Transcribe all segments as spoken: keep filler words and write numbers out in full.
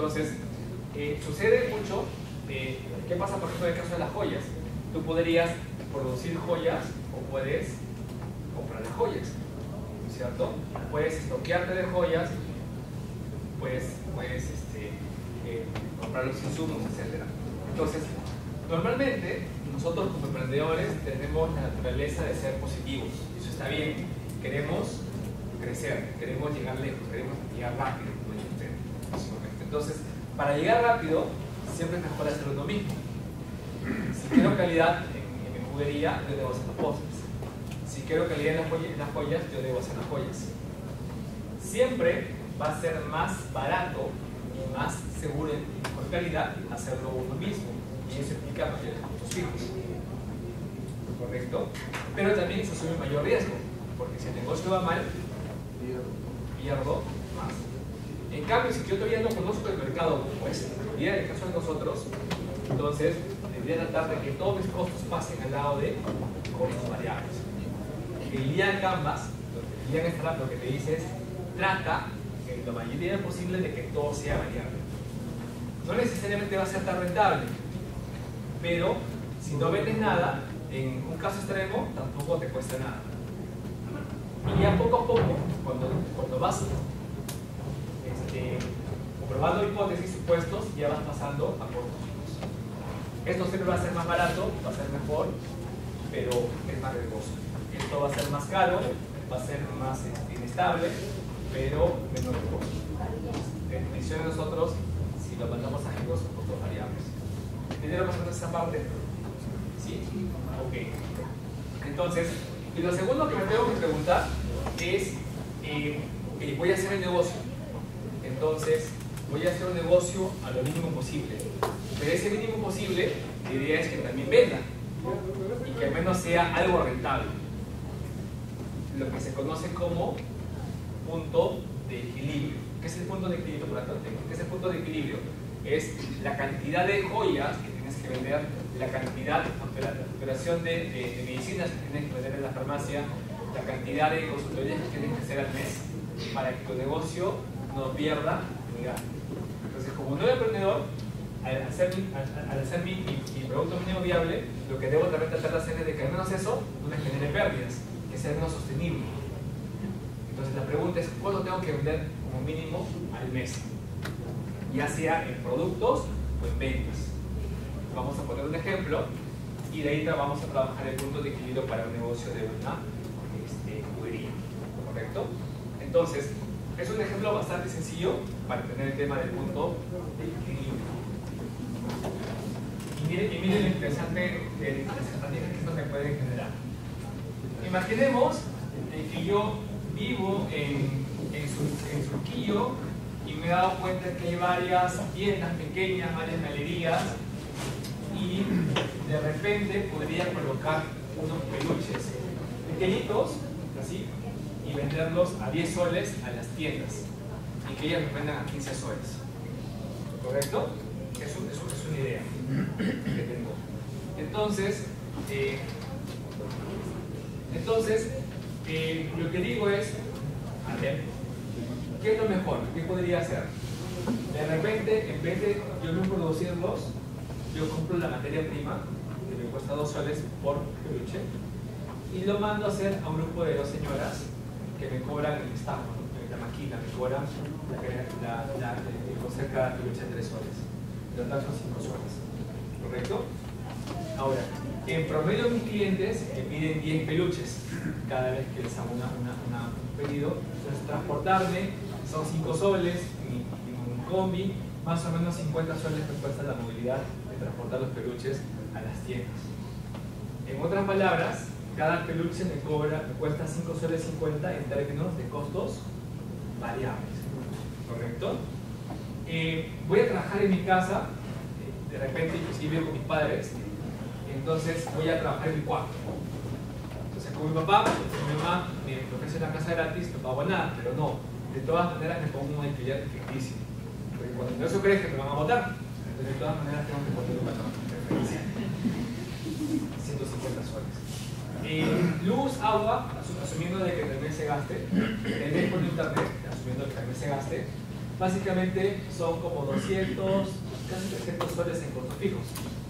Entonces, eh, sucede mucho. Eh, ¿Qué pasa, por ejemplo, en el caso de las joyas? Tú podrías producir joyas o puedes comprar joyas, ¿cierto? Puedes estoquearte de joyas, pues, puedes este, eh, comprar los insumos, etcétera. Entonces, normalmente, nosotros como emprendedores tenemos la naturaleza de ser positivos. Eso está bien. Queremos crecer, queremos llegar lejos, queremos llegar rápido, como dice usted. Entonces, para llegar rápido, siempre es mejor hacer uno mismo. Si quiero calidad en, en mi juguería, yo debo hacer los postres. Si quiero calidad en las, joyas, en las joyas, yo debo hacer las joyas. Siempre va a ser más barato y más seguro y mejor calidad hacerlo uno mismo. Y eso implica mayores costos fijos. ¿Correcto? Pero también se asume mayor riesgo, porque si el negocio va mal, pierdo más. En cambio, si yo todavía no conozco el mercado como es, y en el caso de nosotros, entonces debería tratar de que todos mis costos pasen al lado de costos variables. El Lean Canvas, el Lean Startup, lo que te dice es, trata en la mayoría posible de que todo sea variable. No necesariamente va a ser tan rentable, pero si no vendes nada, en un caso extremo, tampoco te cuesta nada. Y ya poco a poco, cuando, cuando vas este, comprobando hipótesis y supuestos, ya vas pasando a costos fijos. Esto siempre va a ser más barato, va a ser mejor, pero es más riesgoso. Esto va a ser más caro, va a ser más este, inestable, pero menos riesgoso. En visión de nosotros, si lo mandamos a giros, son costos variables. ¿Entendieron más o menos esa parte? ¿Sí? Ok. Entonces, y lo segundo que me tengo que preguntar es, eh, okay, voy a hacer el negocio. Entonces, voy a hacer un negocio a lo mínimo posible. Pero ese mínimo posible, la idea es que también venda. Y que al menos sea algo rentable. Lo que se conoce como punto de equilibrio. ¿Qué es el punto de equilibrio? Por acá tengo. ¿Qué es el punto de equilibrio? Es la cantidad de joyas que tienes que vender, la cantidad, la operación de, de, de medicinas que tienes que vender en la farmacia, la cantidad de consultorías que tienes que hacer al mes para que tu negocio no pierda ni gane. Entonces, como nuevo emprendedor, al hacer, mi, al, al hacer mi, mi, mi producto mínimo viable, lo que debo también tratar de hacer es de que al menos eso no me genere pérdidas, que sea menos sostenible. Entonces, la pregunta es, ¿cuánto tengo que vender como mínimo al mes? Ya sea en productos o en ventas. Vamos a poner un ejemplo y de ahí vamos a trabajar el punto de equilibrio para un negocio de una este, juguería. ¿Correcto? Entonces, es un ejemplo bastante sencillo para tener el tema del punto de equilibrio. Y miren, y miren lo interesante de las estrategias que esto me puede generar. Imaginemos que yo vivo en, en, su, en Surquillo y me he dado cuenta que hay varias tiendas pequeñas, varias galerías, y de repente podría colocar unos peluches pequeñitos, así, y venderlos a diez soles a las tiendas, y que ellas los vendan a quince soles. ¿Correcto? Eso, eso es una idea que tengo. Entonces, eh, entonces eh, lo que digo es, a ver, ¿qué es lo mejor? ¿Qué podría hacer? De repente, en vez de yo no producirlos, yo compro la materia prima, que me cuesta dos soles por peluche, y lo mando a hacer a un grupo de dos señoras que me cobran el staff, la máquina, me cobran la, la, la, el coser cada peluche de tres soles. En total son cinco soles. ¿Correcto? Ahora, en promedio mis clientes me piden diez peluches cada vez que les hago una, una, una, un pedido. Entonces, transportarme son cinco soles, mi, mi combi, más o menos cincuenta soles me cuesta la movilidad de transportar los peluches a las tiendas. En otras palabras, cada peluche me cobra, me cuesta cinco soles cincuenta en términos de costos variables. ¿Correcto? Eh, voy a trabajar en mi casa, eh, de repente inclusive vivo con mis padres, entonces voy a trabajar en mi cuarto. Entonces con mi papá, mi mamá me ofrece la casa gratis, no pago nada, pero no, de todas maneras me pongo un alquiler ficticio. Porque cuando no se cree que me van a votar, entonces de todas maneras tengo que poner una referencia. ciento cincuenta soles. Eh, luz, agua, asumiendo de que también se gaste, teléfono, internet, asumiendo que también se gaste, básicamente son como doscientos, casi trescientos soles en costos fijos.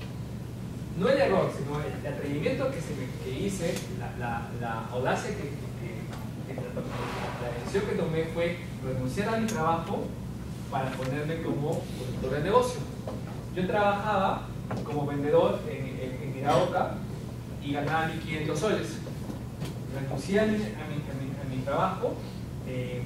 No el error, sino el atrevimiento que, se me, que hice, la, la, la audacia que, que, que, que la decisión que tomé fue renunciar a mi trabajo para ponerme como consultor de negocio. Yo trabajaba como vendedor en, en, en Iraoka y ganaba mil quinientos soles. Renuncié a mi, a mi, a mi, a mi trabajo, eh,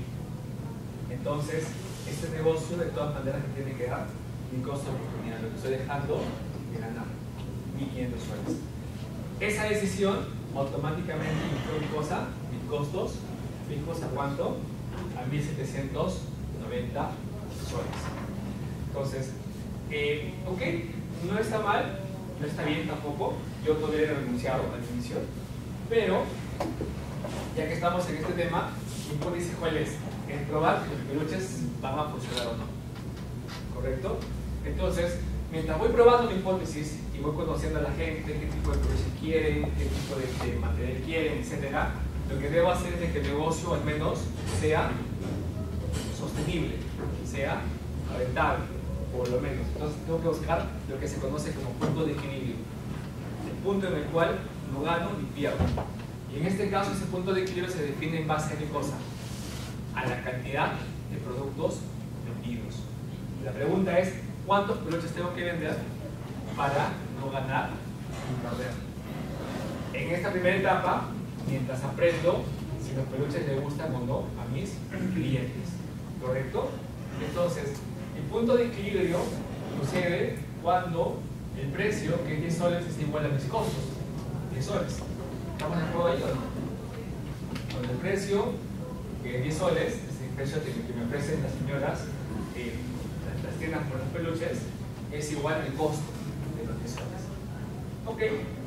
entonces este negocio de todas maneras me tiene que dar mi costo de oportunidad, lo que estoy dejando de ganar mil quinientos soles. Esa decisión automáticamente influyó mi cosa, mis costos fijos a cuánto, a mil setecientos noventa soles. Entonces, eh, ok, no está mal, no está bien tampoco, yo todavía he renunciado al inicio, pero ya que estamos en este tema, mi hipótesis cuál es, es probar que los peluches van a funcionar o no, ¿correcto? Entonces, mientras voy probando mi hipótesis y voy conociendo a la gente, qué tipo de peluches quieren, qué tipo de, de material quieren, etcétera, lo que debo hacer es de que el negocio al menos sea sostenible, sea rentable, por lo menos. Entonces tengo que buscar lo que se conoce como punto de equilibrio, el punto en el cual no gano ni pierdo. Y en este caso ese punto de equilibrio se define en base a qué cosa, a la cantidad de productos vendidos. Y la pregunta es, ¿cuántos peluches tengo que vender para no ganar ni perder? En esta primera etapa, mientras aprendo si los peluches le gustan o no a mis clientes, ¿correcto? Entonces, el punto de equilibrio sucede cuando el precio, que es diez soles, es igual a mis costos, diez soles. ¿Estamos de acuerdo ahí o no? Cuando el precio, que es diez soles, es el precio que me ofrecen las señoras, eh, las, las tiendas por los peluches, es igual al costo de los diez soles. Ok.